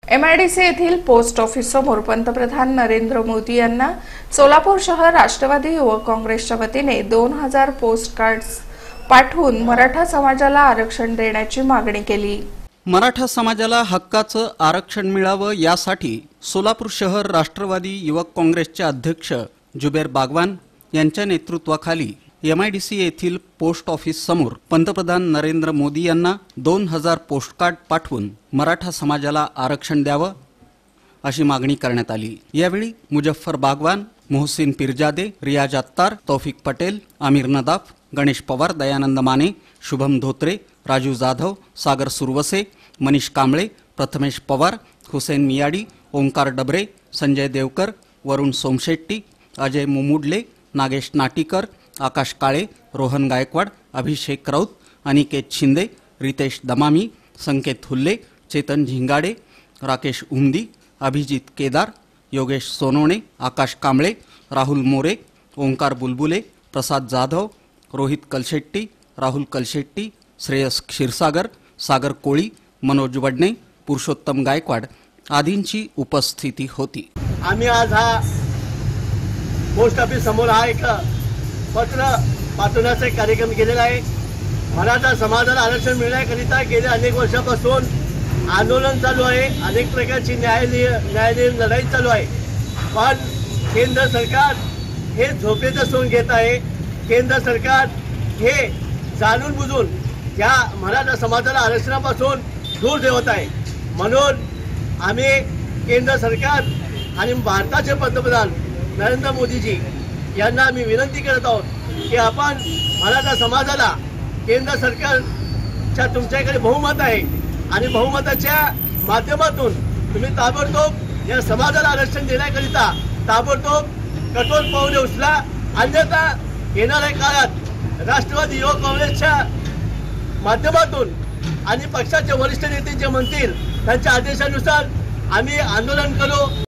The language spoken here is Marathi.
MIDC येथील पोस्ट ऑफिस समोर पंतप्रधान नरेंद्र मोदी यांना सोलापूर शहर राष्ट्रवादी युवक काँग्रेसच्या वतीने 2000 पोस्ट कार्ड्स पाठवून मराठा समाजाला आरक्षण देण्याची मागणी केली। मराठा समाजाला हक्काचं आरक्षण मिळावं यासाठी सोलापूर शहर राष्ट्रवादी युवक काँग्रेसचे अध्यक्ष जुबेर बागवान यांच्या नेतृत्वाखाली MIDC येथील पोस्ट ऑफिस समोर पंतप्रधान नरेंद्र मोदी यांना 2000 पोस्टकार्ड पाठवून मराठा समाजाला आरक्षण द्यावं अशी मागणी करण्यात आली। यावेळी मुजफ्फर बागवान, मोहसिन पिरजादे, रियाज अत्तार, तौफिक पटेल, आमिर नदाफ, गणेश पवार, दयानंद माने, शुभम धोत्रे, राजू जाधव, सागर सुरवसे, मनीष कांबळे, प्रथमेश पवार, हुसेन मियाडी, ओंकार डबरे, संजय देवकर, वरुण सोमशेट्टी, अजय मुमुडले, नागेश नाटीकर, आकाश काळे, रोहन गायकवाड, अभिषेक राऊत, अनिकेत शिंदे, रितेश दमामी, संकेत हुल्ले, चेतन झिंगाडे, राकेश उमदी, अभिजित केदार, योगेश सोनवणे, आकाश कांबळे, राहुल मोरे, ओंकार बुलबुले, प्रसाद जाधव, रोहित कलशेट्टी, राहुल कलशेट्टी, श्रेयस क्षीरसागर, सागर कोळी, मनोज वडणे, पुरुषोत्तम गायकवाड आदींची उपस्थिती होती। आम्ही आज हा पोस्ट ऑफिस समोर हा एक पत्र पाठवण्याचा एक कार्यक्रम केलेला आहे। मराठा समाजाला आरक्षण मिळण्याकरिता गेल्या अनेक वर्षापासून आंदोलन चालू आहे, अनेक प्रकारची न्यायालयीन लढाई चालू आहे, पण केंद्र सरकार हे झोपेचं सोंग घेत आहे। केंद्र सरकार हे जाणून बुजून या मराठा समाजाला आरक्षणापासून दूर ठेवत आहे। म्हणून आम्ही केंद्र सरकार आणि भारताचे पंतप्रधान नरेंद्र मोदीजी यांना आम्ही विनंती करत आहोत की आपण मराठा समाजाला केंद्र सरकारच्या तुमच्याकडे बहुमत आहे आणि बहुमताच्या माध्यमातून तुम्ही ताबडतोब या समाजाला आरक्षण देण्याकरिता ताबडतोब कठोर पावले उचला, अन्यथा येणाऱ्या काळात राष्ट्रवादी युवक काँग्रेसच्या माध्यमातून आणि पक्षाचे वरिष्ठ नेते जे म्हणतील त्यांच्या आदेशानुसार आम्ही आंदोलन करू।